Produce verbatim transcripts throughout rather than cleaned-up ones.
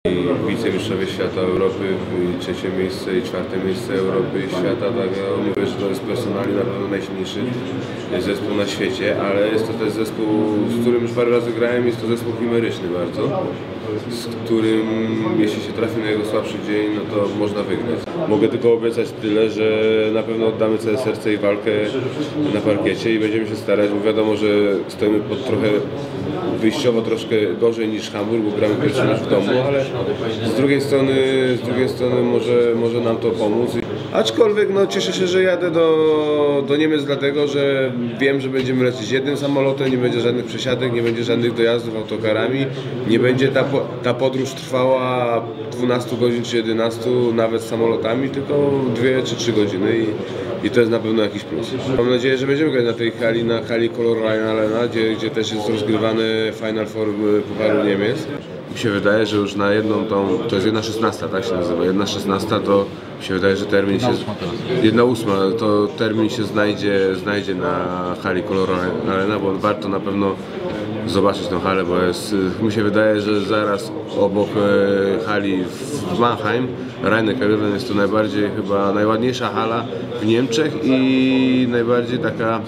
Wicemistrzowie świata Europy, i trzecie miejsce i czwarte miejsce Europy i świata, tak ja mówię, że to jest personalnie na pewno najsilniejszy zespół na świecie, ale jest to też zespół, z którym już parę razy grałem, jest to zespół chimeryczny bardzo, z którym jeśli się trafi na jego słabszy dzień, no to można wygrać. Mogę tylko obiecać tyle, że na pewno oddamy całe serce i walkę na parkiecie i będziemy się starać, bo wiadomo, że stoimy pod trochę wyjściowo troszkę gorzej niż Hamburg, bo gramy pierwszy mecz w domu, ale z drugiej strony, z drugiej strony może, może nam to pomóc. Aczkolwiek no, cieszę się, że jadę do, do Niemiec dlatego, że wiem, że będziemy lecieć jednym samolotem, nie będzie żadnych przesiadek, nie będzie żadnych dojazdów autokarami, nie będzie ta, ta podróż trwała dwanaście godzin czy jedenaście nawet samolotami, tylko dwie czy trzy godziny i, i to jest na pewno jakiś plus. Mam nadzieję, że będziemy grać na tej hali, na hali Color Arena, gdzie, gdzie też jest rozgrywany Final Four Pucharu Niemiec. Mi się wydaje, że już na jedną tą, to jest jedna szesnasta, tak się nazywa, jedna szesnasta to mi się wydaje, że termin się, jedna ósma, to termin się znajdzie, znajdzie na hali Color Arena, bo warto na pewno zobaczyć tę halę, bo jest, mi się wydaje, że zaraz obok hali w Mannheim, Rhein-Neckar-Löwen jest to najbardziej, chyba najładniejsza hala w Niemczech i najbardziej taka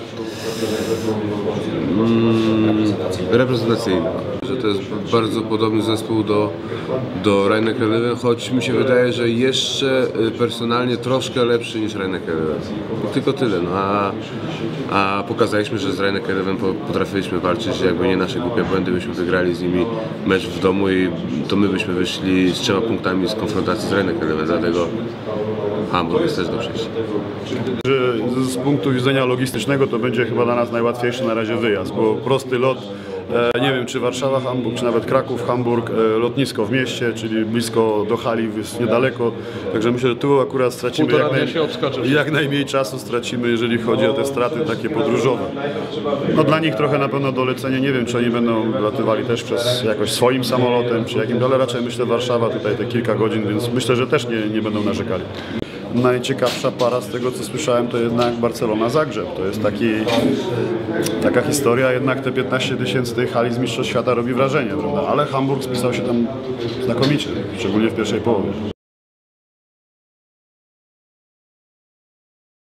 mm, reprezentacyjna. Że to jest bardzo podobny zespół do, do Rhein-Neckar-Löwen, choć mi się wydaje, że jeszcze personalnie troszkę lepszy niż Rhein-Neckar-Löwen. Tylko tyle, no a, a pokazaliśmy, że z Rhein-Neckar-Löwen potrafiliśmy walczyć, jakby nie nasze głupie błędy, byśmy wygrali z nimi mecz w domu i to my byśmy wyszli z trzema punktami z konfrontacji z Rhein-Neckar-Löwen, dlatego Hamburg jest też do przejścia. Z punktu widzenia logistycznego to będzie chyba dla nas najłatwiejszy na razie wyjazd, bo prosty lot, e, nie wiem czy Warszawa, Hamburg, czy nawet Kraków, Hamburg, e, lotnisko w mieście, czyli blisko do hali, jest niedaleko, także myślę, że tu akurat stracimy jak, naj, jak najmniej czasu stracimy, jeżeli chodzi o te straty takie podróżowe. No dla nich trochę na pewno dolecenie, nie wiem czy oni będą latywali też przez jakoś swoim samolotem, czy jakim, ale raczej myślę Warszawa tutaj te kilka godzin, więc myślę, że też nie, nie będą narzekali. Najciekawsza para z tego co słyszałem to jednak Barcelona-Zagrzeb. To jest taki, taka historia, jednak te piętnaście tysięcy tej hali z Mistrzostw Świata robi wrażenie, prawda? Ale Hamburg spisał się tam znakomicie, szczególnie w pierwszej połowie.